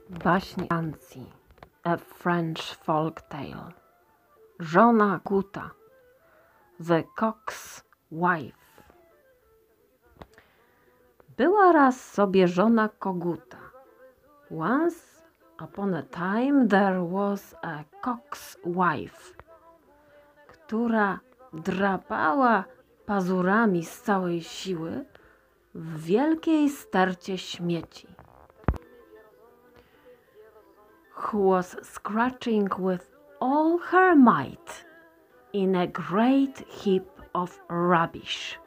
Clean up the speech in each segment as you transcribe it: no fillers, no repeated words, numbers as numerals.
Baśń Ansi, a French folk tale. Żona Koguta, the Cock's Wife. Była raz sobie żona Koguta. Once upon a time there was a Cock's Wife, która drapała pazurami z całej siły w wielkiej stercie śmieci. Who was scratching with all her might in a great heap of rubbish.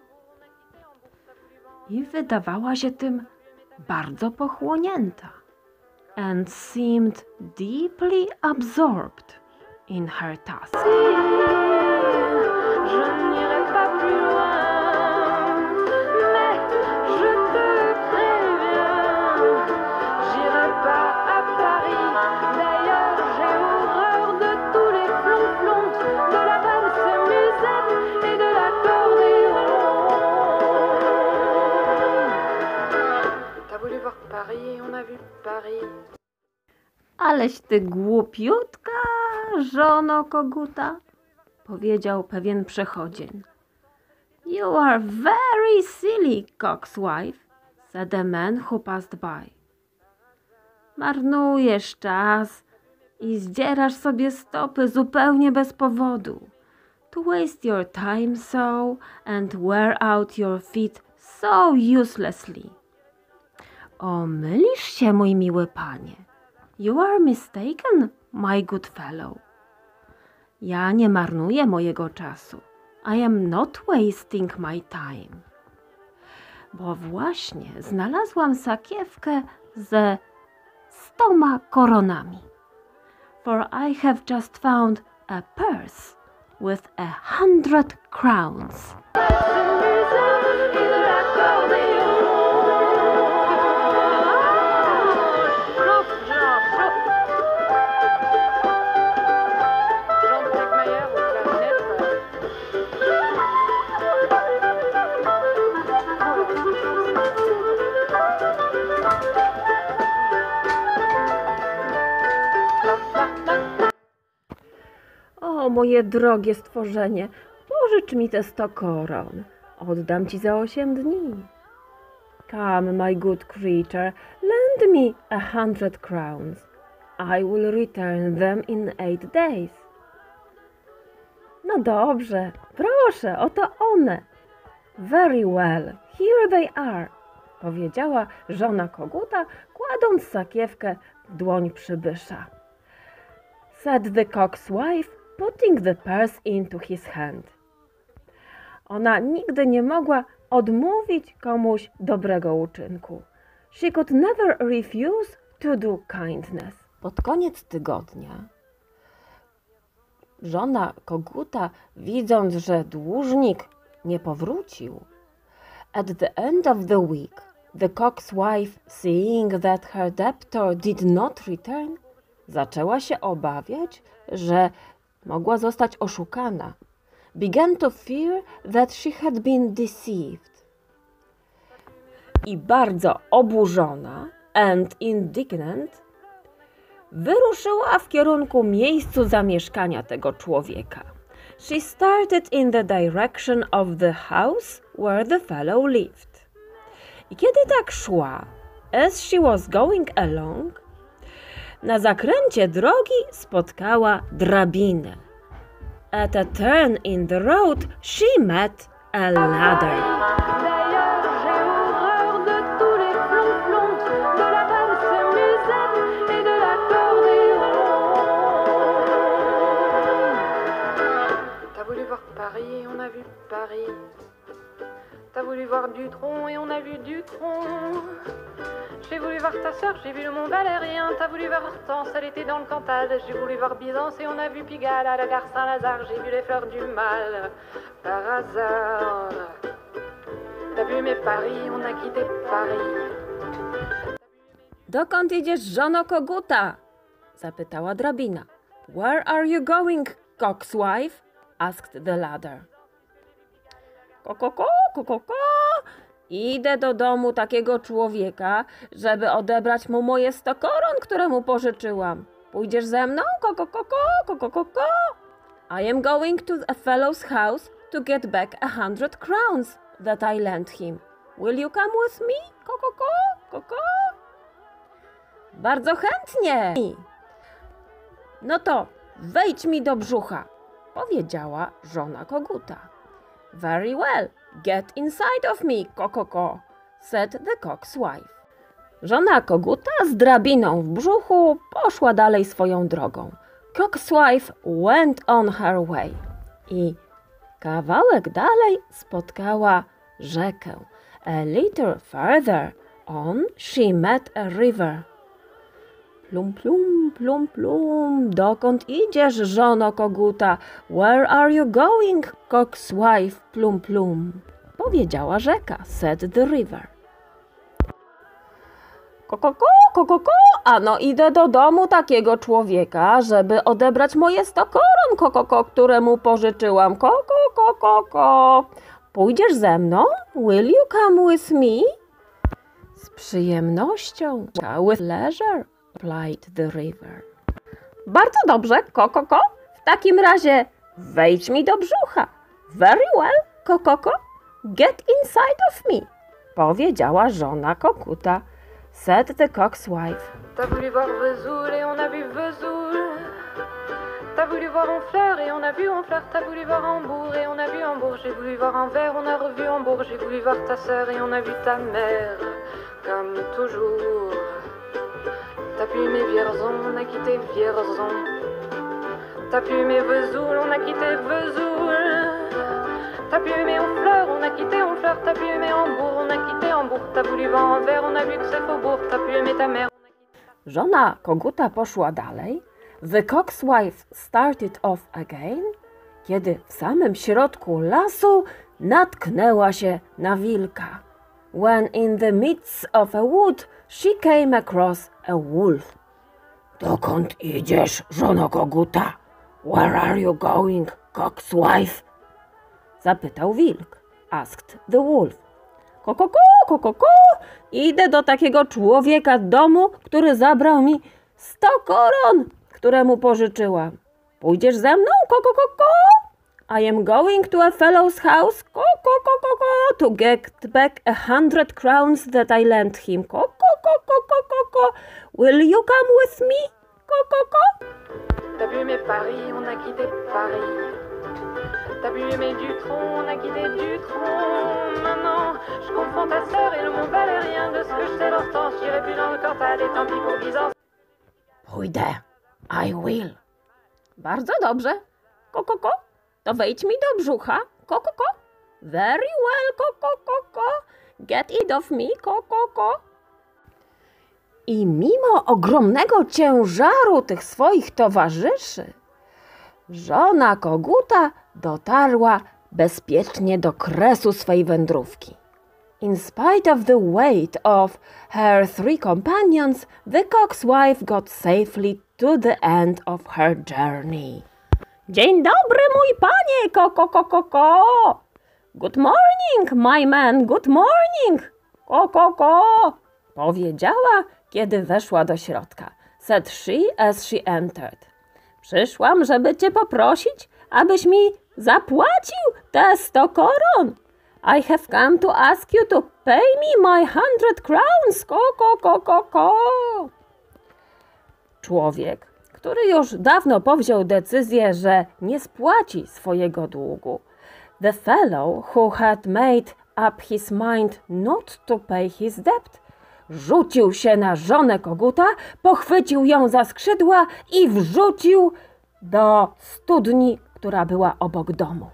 I wydawała się tym bardzo pochłonięta and seemed deeply absorbed in her task. Aleś ty głupiutka, żono Koguta, powiedział pewien przechodzień. You are very silly, Cock's wife, said the man who passed by. Marnujesz czas i zdzierasz sobie stopy zupełnie bez powodu. To waste your time so and wear out your feet so uselessly. O, mylisz się, mój miły panie. You are mistaken, my good fellow. Ja nie marnuję mojego czasu. I am not wasting my time. Bo właśnie znalazłam sakiewkę ze 100 koronami. For I have just found a purse with 100 crowns. O, moje drogie stworzenie, pożycz mi te 100 koron. Oddam ci za 8 dni. Come, my good creature, lend me 100 crowns. I will return them in 8 days. No dobrze, proszę, oto one. Very well, here they are, powiedziała żona Koguta, kładąc sakiewkę w dłoń przybysza. Said the Cock's wife, putting the purse into his hand. Ona nigdy nie mogła odmówić komuś dobrego uczynku. She could never refuse to do kindness. Pod koniec tygodnia żona Koguta, widząc, że dłużnik nie powrócił, at the end of the week, the Cock's wife, seeing that her debtor did not return, zaczęła się obawiać, że mogła zostać oszukana. Began to fear that she had been deceived. I bardzo oburzona and indignant wyruszyła w kierunku miejsca zamieszkania tego człowieka. She started in the direction of the house where the fellow lived. I kiedy tak szła, as she was going along, na zakręcie drogi spotkała drabinę. At a turn in the road, she met a ladder. T'as voulu voir Paris et on a vu Paris. T'as voulu voir Dutronc et on a vu Dutronc. J'ai voulu voir ta sœur, j'ai vu le Mont Valérien. T'as voulu voir Hortense, elle était dans le Cantal. J'ai voulu voir Byzance et on a vu Pigalle. À la gare Saint-Lazare, j'ai vu les fleurs du mal. Par hasard. T'as vu mes paris, on a quitté Paris. Dokąd idziesz, żono Koguta? Zapytała drabina. Where are you going, Cock's wife? Asked the ladder. Ko, ko, ko, ko, ko, ko. idę do domu takiego człowieka, żeby odebrać mu moje 100 koron, które mu pożyczyłam. Pójdziesz ze mną? Ko, ko, ko, ko, ko, ko, ko, ko. I am going to a fellow's house to get back 100 crowns that I lent him. Will you come with me? Ko, ko, ko, ko, ko. Bardzo chętnie. No to wejdź mi do brzucha, powiedziała żona koguta. Very well, get inside of me, ko, ko, ko, said the cock's wife. Żona koguta z drabiną w brzuchu poszła dalej swoją drogą. Cock's wife went on her way. I kawałek dalej spotkała rzekę. A little further on she met a river. Plum, plum, plum, plum. Dokąd idziesz, żono koguta? Where are you going, cock's wife? Plum, plum. Powiedziała rzeka, said the river. Ko, ko, ko, ano idę do domu takiego człowieka, żeby odebrać moje 100 koron, ko, któremu pożyczyłam. Ko. Pójdziesz ze mną? Will you come with me? Z przyjemnością. With leisure, replied the river. Bardzo dobrze, ko. W takim razie wejdź mi do brzucha. Very well, ko. Get inside of me, powiedziała żona koguta, said the cock's wife. T'as voulu voir Vesoul et on a vu Vesoul. T'as voulu voir Honfleur et on a vu Honfleur. T'as voulu voir Hambourg et on a vu Hambourg. J'ai voulu voir Anvers, on a revu Hambourg. J'ai voulu voir ta sœur et on a vu ta mère, comme toujours. T'as pu aimer Vierzon, on a quitté Vierzon. T'as pu aimer Vesoul, on a quitté Vesoul. T'as pu aimer Honfleur, on a quitté Honfleur. T'as pu aimer Hambourg, on a quitté Hambourg. T'as voulu voir Anvers, on a vu que c'est Faubourg. T'as pu aimer ta mère. Żona koguta poszła dalej. The cock's wife started off again, kiedy w samym środku lasu natknęła się na wilka. When in the midst of a wood she came across a wolf. Dokąd idziesz, żono koguta? Where are you going, cock's wife? Zapytał wilk. Asked the wolf. Ko. Idę do takiego człowieka z domu, który zabrał mi 100 koron, które mu pożyczyłam. Pójdziesz ze mną? Ko. I am going to a fellow's house, ko, to get back 100 crowns that I lent him. Ko. Will you come with me? Ko. T'as vu aimer Paris, on a quitté Paris. T'as vu aimer Dutronc, on a quitté Dutronc. Maintenant, je confonds ta sœur et le Mont Valérien. De ce que je sais l'instant, j'irai plus dans le Cantal et tant pis pour Byzance. Pójdę. I will. Bardzo dobrze. Ko. To wejdź mi do brzucha. Ko. Very well, ko. Get rid of me, ko. I mimo ogromnego ciężaru tych swoich towarzyszy, żona koguta dotarła bezpiecznie do kresu swej wędrówki. In spite of the weight of her 3 companions, the cock's wife got safely to the end of her journey. Dzień dobry, mój panie, ko. Good morning, my man, good morning, ko. Powiedziała, kiedy weszła do środka. Said she as she entered. Przyszłam, żeby cię poprosić, abyś mi zapłacił te 100 koron. I have come to ask you to pay me my 100 crowns, ko. Człowiek, który już dawno powziął decyzję, że nie spłaci swojego długu. The fellow who had made up his mind not to pay his debt, rzucił się na żonę koguta, pochwycił ją za skrzydła i wrzucił do studni, która była obok domu.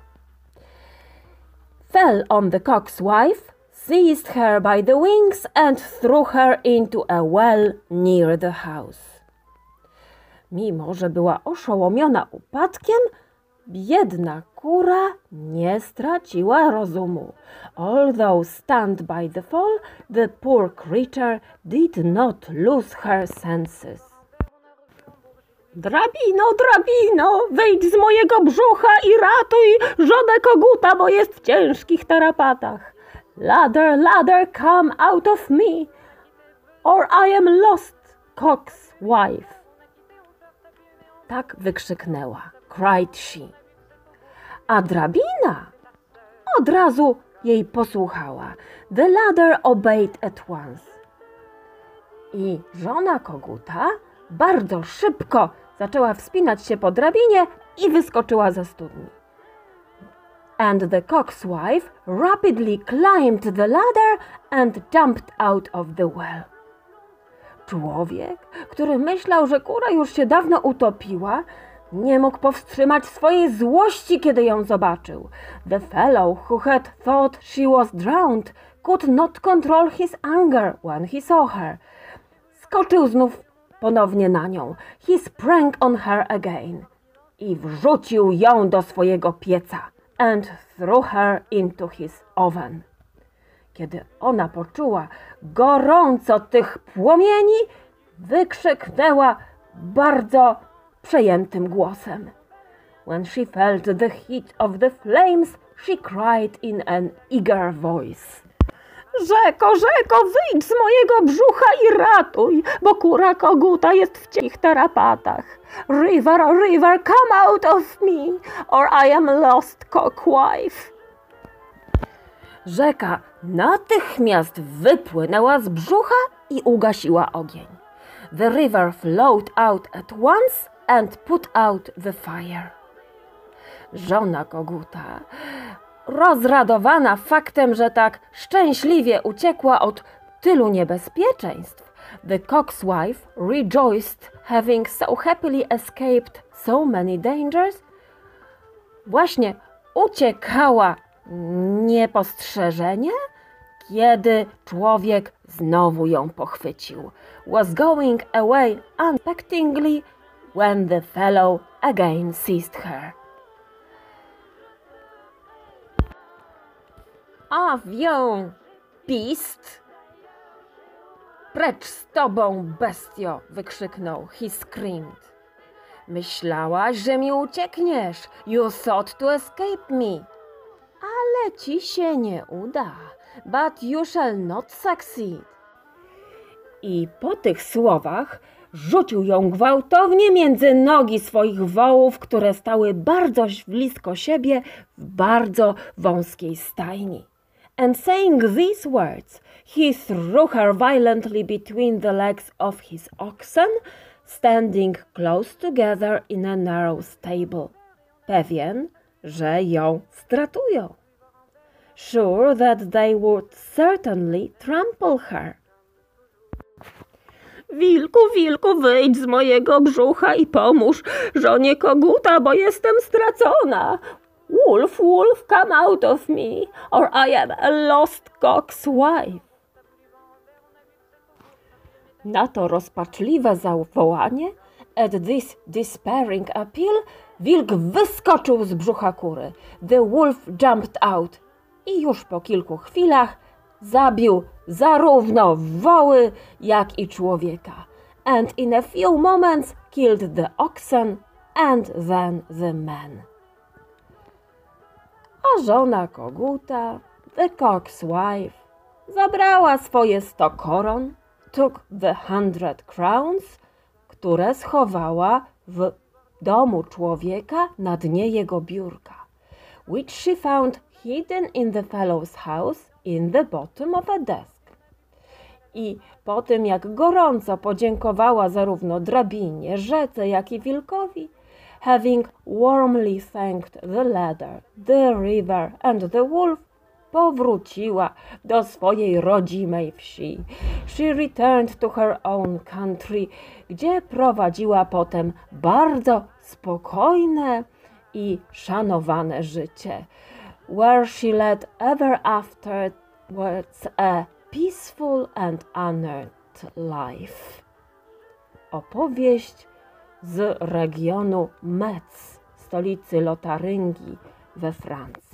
Fell on the cock's wife, seized her by the wings and threw her into a well near the house. Mimo że była oszołomiona upadkiem, biedna kura nie straciła rozumu. Although stunned by the fall, the poor creature did not lose her senses. Drabino, wyjdź z mojego brzucha i ratuj żonę koguta, bo jest w ciężkich tarapatach. Ladder, ladder, come out of me, or I am lost, cock's wife. Tak wykrzyknęła, cried she. A drabina od razu jej posłuchała. The ladder obeyed at once. I żona koguta bardzo szybko zaczęła wspinać się po drabinie i wyskoczyła ze studni. And the cock's wife rapidly climbed the ladder and jumped out of the well. Człowiek, który myślał, że kura już się dawno utopiła, nie mógł powstrzymać swojej złości, kiedy ją zobaczył. The fellow who had thought she was drowned could not control his anger when he saw her. Skoczył znów ponownie na nią. He sprang on her again. I wrzucił ją do swojego pieca. And threw her into his oven. Kiedy ona poczuła gorąco tych płomieni, wykrzyknęła bardzo przejętym głosem. When she felt the heat of the flames, she cried in an eager voice. Rzeko, rzeko, wyjdź z mojego brzucha i ratuj, bo kura koguta jest w cichych tarapatach. River, river, come out of me, or I am lost, cockwife. Rzeka natychmiast wypłynęła z brzucha i ugasiła ogień. The river flowed out at once and put out the fire. Żona koguta, rozradowana faktem, że tak szczęśliwie uciekła od tylu niebezpieczeństw, the cock's wife rejoiced having so happily escaped so many dangers, właśnie uciekała niepostrzeżenie, kiedy człowiek znowu ją pochwycił. Was going away unexpectedly when the fellow again seized her. Avion, beast! Precz z tobą, bestio! Wykrzyknął. He screamed. Myślałaś, że mi uciekniesz. You thought to escape me. Ale ci się nie uda. But you shall not succeed. I po tych słowach rzucił ją gwałtownie między nogi swoich wołów, które stały bardzo blisko siebie w bardzo wąskiej stajni. And saying these words, he threw her violently between the legs of his oxen, standing close together in a narrow stable. Pewien, że ją stratują. Sure that they would certainly trample her. Wilku, wilku, wyjdź z mojego brzucha i pomóż żonie koguta, bo jestem stracona. Wolf, wolf, come out of me, or I am a lost cock's wife. Na to rozpaczliwe zawołanie, at this despairing appeal, wilk wyskoczył z brzucha kury. The wolf jumped out i już po kilku chwilach zabił zarówno woły, jak i człowieka. And in a few moments killed the oxen and then the man. A żona koguta, the cock's wife, zabrała swoje 100 koron, took the 100 crowns, które schowała w domu człowieka na dnie jego biurka, which she found hidden in the fellow's house in the bottom of a desk. I po tym, jak gorąco podziękowała zarówno drabinie, rzece, jak i wilkowi, having warmly thanked the ladder, the river and the wolf, powróciła do swojej rodzimej wsi. She returned to her own country, gdzie prowadziła potem bardzo spokojne i szanowane życie, where she led ever afterwards a peaceful and honored life. Opowieść z regionu Metz, stolicy Lotaryngii we Francji.